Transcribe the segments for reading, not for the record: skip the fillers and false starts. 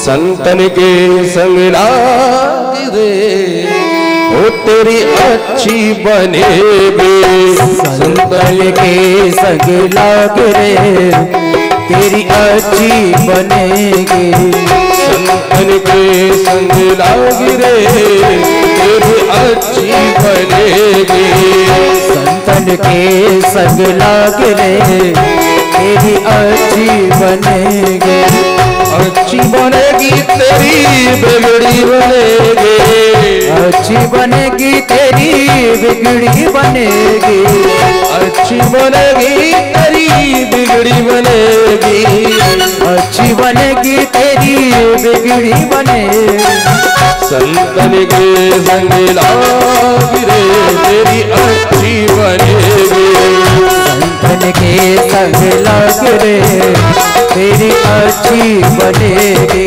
संतन के संग लाग रे वो तेरी अच्छी बनेगी। संतन के संग लाग रे तेरी अच्छी बनेगी। संतन के संग लाग रे तेरी अच्छी बनेगी। संतन के संग लाग रे तेरी अच्छी बनेगी। अच्छी बनेगी तेरी बिगड़ी बनेगी। अच्छी बनेगी तेरी बिगड़ी बनेगी। अच्छी बनेगी तेरी बिगड़ी बनेगी। अच्छी बनेगी तेरी बिगड़ी बनेगी। संतन के संग लाग रे तेरी अच्छी बनेगी। संतन के संग लाग रे तेरी अच्छी बनेगी।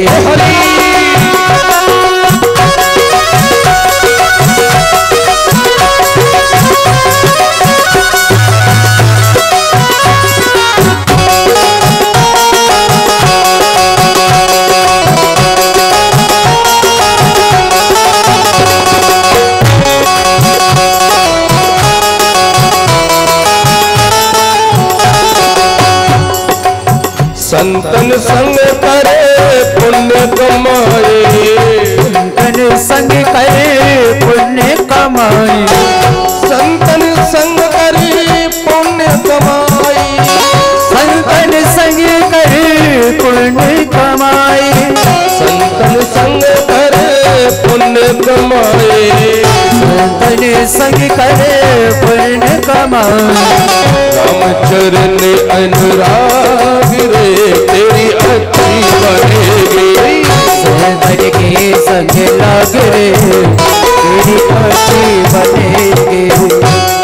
संतन संग करे पुण्य कमाए। संतन संग करे पुण्य कमाए। संतन संग करे पुण्य कमाए। संतन संग करे पुण्य कमाए। संतन संग करे पुण्य कमाए। संतन संग करे पुण्य कमाए। रामचरण अनुराग रे तेरी अच्छी बनेगी। संतन के संग लाग रे तेरी अच्छी बनेगी।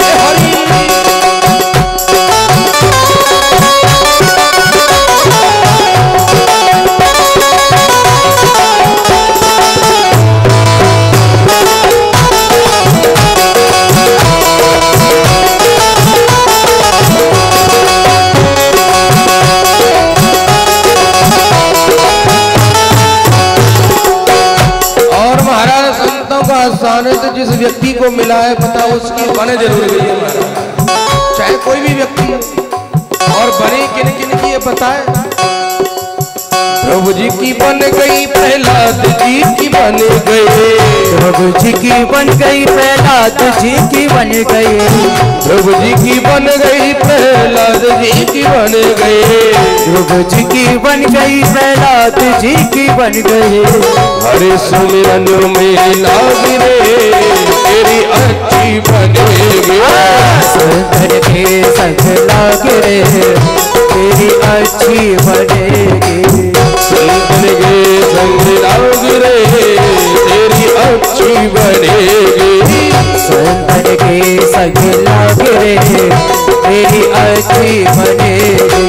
सानिध्य जिस व्यक्ति को मिला है पता उसकी बने जरूर गई है। चाहे कोई भी व्यक्ति और बने किन किन की ये बताए। प्रभु जी की बन गई प्रहलाद जी की बन गई। प्रभु जी की बन गई प्रहलाद जी की बन गई। प्रभु जी की बन गई प्रहलाद जी की बन गई। प्रभु जी की बन गई प्रहलाद जी की बन गई। हरे सुमिरन में लाग रे तेरी अच्छी बनेगी। संतन के संग लाग रे तेरी अच्छी बनेगी। संतन के संग लाग रे तेरी अच्छी बनेगी। संतन के संग लाग रे तेरी अच्छी बनेगी।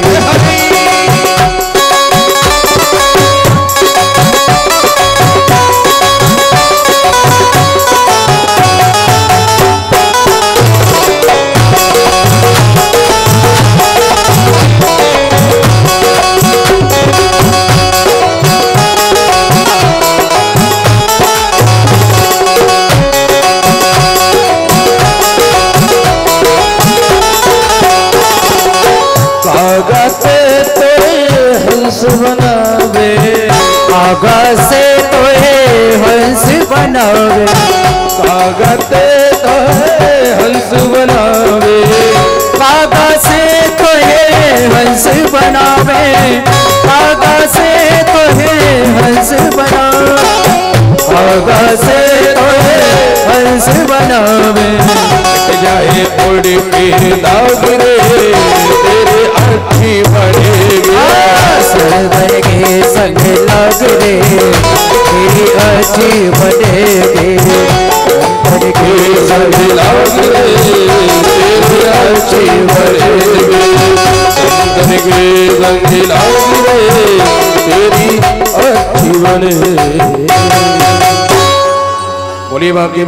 कागज से तोहे हंस बनावे। कागज तोहे हंस बनावे। कागज से तोहे हंस बनावे। कागज से तोहे हंस बनावे। कागज से तोहे हंस बनावे। जाए उड़ के दाग रे तेरे अच्छी बनेगी। संतन के संग लाग रे तेरी अच्छी बनेगी। संतन के संग लाग रे तेरी अच्छी बनेगी। संतन के संग लाग रे तेरी अच्छी बनेगी। बोलिए बाकी